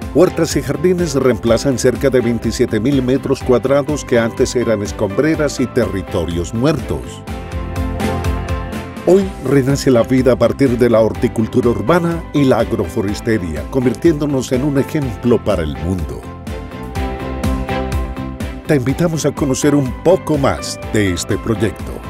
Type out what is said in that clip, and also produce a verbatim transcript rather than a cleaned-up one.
Huertas y jardines reemplazan cerca de veintisiete mil metros cuadrados que antes eran escombreras y territorios muertos. Hoy renace la vida a partir de la horticultura urbana y la agroforestería, convirtiéndonos en un ejemplo para el mundo. Te invitamos a conocer un poco más de este proyecto.